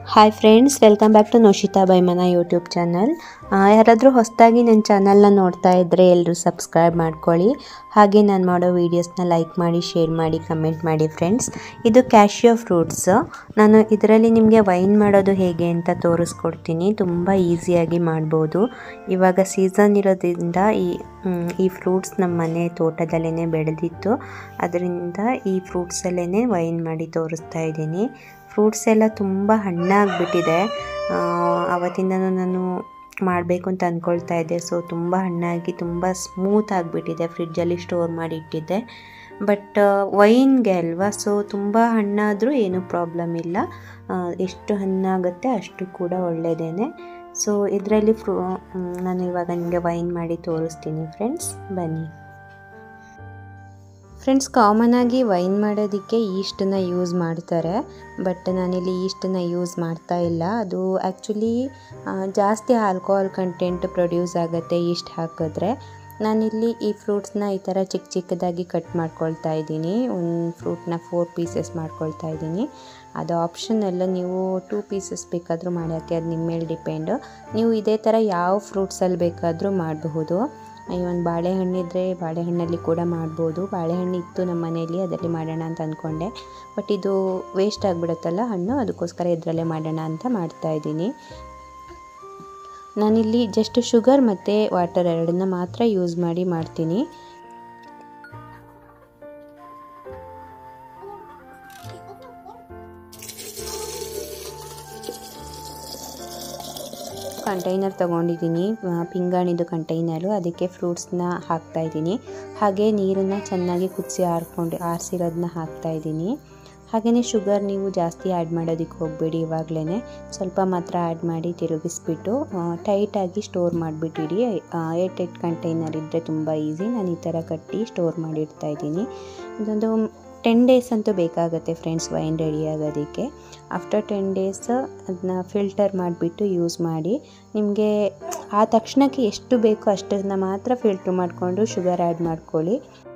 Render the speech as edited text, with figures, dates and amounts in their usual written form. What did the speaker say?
Hi friends, welcome back to ನೋಶಿತಾ ಬೈಮನ YouTube channel. ಯಾರಾದರೂ ಹೊಸದಾಗಿ ನನ್ನ ಚಾನಲ್ನ ನೋಡ್ತಾ ಇದ್ದರೆ ಎಲ್ಲರೂ ಸಬ್ಸ್ಕ್ರೈಬ್ ಮಾಡ್ಕೊಳ್ಳಿ. ಹಾಗೆ ನಾನು ಮಾಡೋ ವೀಡಿಯೋಸ್ನ ಲೈಕ್ ಮಾಡಿ, ಶೇರ್ ಮಾಡಿ, ಕಮೆಂಟ್ ಮಾಡಿ ಫ್ರೆಂಡ್ಸ್. ಇದು ಕ್ಯಾಶಿಯೋ ಫ್ರೂಟ್ಸ್. ನಾನು ಇದರಲ್ಲಿ ನಿಮಗೆ ವೈನ್ ಮಾಡೋದು ಹೇಗೆ ಅಂತ ತೋರಿಸ್ಕೊಡ್ತೀನಿ. ತುಂಬ ಈಸಿಯಾಗಿ ಮಾಡ್ಬೋದು. ಇವಾಗ ಸೀಸನ್ ಇರೋದ್ರಿಂದ ಈ ಫ್ರೂಟ್ಸ್ ನಮ್ಮ ಮನೆ ತೋಟದಲ್ಲೇ ಬೆಳೆದಿತ್ತು. ಅದರಿಂದ ಈ ಫ್ರೂಟ್ಸಲ್ಲೇ ವೈನ್ ಮಾಡಿ ತೋರಿಸ್ತಾ ಇದ್ದೀನಿ. ಫ್ರೂಟ್ಸ್ ಎಲ್ಲ ತುಂಬ ಹಣ್ಣಾಗಿಬಿಟ್ಟಿದೆ. ಆವತ್ತಿಂದನೂ ನಾನು ಮಾಡಬೇಕು ಅಂತ ಅಂದ್ಕೊಳ್ತಾ ಇದ್ದೆ. ಸೊ ತುಂಬ ಹಣ್ಣಾಗಿ ತುಂಬ ಸ್ಮೂತ್ ಆಗಿಬಿಟ್ಟಿದೆ. ಫ್ರಿಡ್ಜಲ್ಲಿ ಸ್ಟೋರ್ ಮಾಡಿ ಇಟ್ಟಿದ್ದೆ. ಬಟ್ ವೈನ್ಗೆ ಅಲ್ವಾ, ಸೊ ತುಂಬ ಹಣ್ಣಾದರೂ ಏನೂ ಪ್ರಾಬ್ಲಮ್ ಇಲ್ಲ. ಎಷ್ಟು ಹಣ್ಣಾಗುತ್ತೆ ಅಷ್ಟು ಕೂಡ ಒಳ್ಳೆಯದೇ. ಸೊ ಇದರಲ್ಲಿ ನಾನು ಇವಾಗ ನಿಮಗೆ ವೈನ್ ಮಾಡಿ ತೋರಿಸ್ತೀನಿ ಫ್ರೆಂಡ್ಸ್, ಬನ್ನಿ. ಫ್ರೆಂಡ್ಸ್, ಕಾಮನಾಗಿ ವೈನ್ ಮಾಡೋದಕ್ಕೆ ಈಸ್ಟನ್ನು ಯೂಸ್ ಮಾಡ್ತಾರೆ. ಬಟ್ ನಾನಿಲ್ಲಿ ಈಸ್ಟನ್ನು ಯೂಸ್ ಮಾಡ್ತಾ ಇಲ್ಲ. ಅದು ಆ್ಯಕ್ಚುಲಿ ಜಾಸ್ತಿ ಆಲ್ಕೋಹಾಲ್ ಕಂಟೆಂಟ್ ಪ್ರೊಡ್ಯೂಸ್ ಆಗುತ್ತೆ ಈಸ್ಟ್ ಹಾಕಿದ್ರೆ. ನಾನಿಲ್ಲಿ ಈ ಫ್ರೂಟ್ಸ್ನ ಈ ಥರ ಚಿಕ್ಕ ಚಿಕ್ಕದಾಗಿ ಕಟ್ ಮಾಡ್ಕೊಳ್ತಾ ಇದ್ದೀನಿ. ಒಂದು ಫ್ರೂಟ್ನ 4 ಪೀಸಸ್ ಮಾಡ್ಕೊಳ್ತಾ ಇದ್ದೀನಿ. ಅದು ಆಪ್ಷನಲ್ಲ, ನೀವು 2 ಪೀಸಸ್ ಬೇಕಾದರೂ ಮಾಡೋಕ್ಕೆ, ಅದು ನಿಮ್ಮ ಮೇಲೆ ಡಿಪೆಂಡು. ನೀವು ಇದೇ ಥರ ಯಾವ ಫ್ರೂಟ್ಸಲ್ಲಿ ಬೇಕಾದರೂ ಮಾಡಬಹುದು. ಒಂದು ಬಾಳೆಹಣ್ಣಿದ್ರೆ ಬಾಳೆಹಣ್ಣಲ್ಲಿ ಕೂಡ ಮಾಡ್ಬೋದು. ಬಾಳೆಹಣ್ಣು ಇತ್ತು ನಮ್ಮ ಮನೆಯಲ್ಲಿ, ಅದರಲ್ಲಿ ಮಾಡೋಣ ಅಂತ ಅಂದ್ಕೊಂಡೆ. ಬಟ್ ಇದು ವೇಸ್ಟ್ ಆಗಿಬಿಡುತ್ತಲ್ಲ ಹಣ್ಣು, ಅದಕ್ಕೋಸ್ಕರ ಇದರಲ್ಲೇ ಮಾಡೋಣ ಅಂತ ಮಾಡ್ತಾಯಿದ್ದೀನಿ. ನಾನಿಲ್ಲಿ ಜಸ್ಟ್ ಶುಗರ್ ಮತ್ತು ವಾಟರ್ ಎರಡನ್ನ ಮಾತ್ರ ಯೂಸ್ ಮಾಡಿ ಮಾಡ್ತೀನಿ. ಕಂಟೈನರ್ ತೊಗೊಂಡಿದ್ದೀನಿ, ಪಿಂಗಾಣಿದು ಕಂಟೈನರು. ಅದಕ್ಕೆ ಫ್ರೂಟ್ಸ್ನ ಹಾಕ್ತಾಯಿದ್ದೀನಿ. ಹಾಗೆ ನೀರನ್ನು ಚೆನ್ನಾಗಿ ಕುದಿಸಿ ಆರಿಸಿರೋದನ್ನ ಹಾಕ್ತಾಯಿದ್ದೀನಿ. ಹಾಗೆಯೇ ಶುಗರ್ ನೀವು ಜಾಸ್ತಿ ಆ್ಯಡ್ ಮಾಡೋದಕ್ಕೆ ಹೋಗಬೇಡಿ. ಇವಾಗಲೇ ಸ್ವಲ್ಪ ಮಾತ್ರ ಆ್ಯಡ್ ಮಾಡಿ ತಿರುಗಿಸ್ಬಿಟ್ಟು ಟೈಟಾಗಿ ಸ್ಟೋರ್ ಮಾಡಿಬಿಟ್ಟಿಡಿ. 8 ಕಂಟೈನರ್ ಇದ್ದರೆ ತುಂಬ ಈಸಿ. ನಾನು ಈ ಥರ ಕಟ್ಟಿ ಸ್ಟೋರ್ ಮಾಡಿಡ್ತಾಯಿದ್ದೀನಿ. ಇದೊಂದು 10 ಡೇಸ್ ಅಂತೂ ಬೇಕಾಗುತ್ತೆ ಫ್ರೆಂಡ್ಸ್ ವೈನ್ ರೆಡಿ ಆಗೋದಕ್ಕೆ. ಆಫ್ಟರ್ 10 ಡೇಸ್ ಅದನ್ನ ಫಿಲ್ಟರ್ ಮಾಡಿಬಿಟ್ಟು ಯೂಸ್ ಮಾಡಿ. ನಿಮಗೆ ಆ ತಕ್ಷಣಕ್ಕೆ ಎಷ್ಟು ಬೇಕೋ ಅಷ್ಟನ್ನು ಮಾತ್ರ ಫಿಲ್ಟ್ರ್ ಮಾಡಿಕೊಂಡು ಶುಗರ್ ಆ್ಯಡ್ ಮಾಡ್ಕೊಳ್ಳಿ.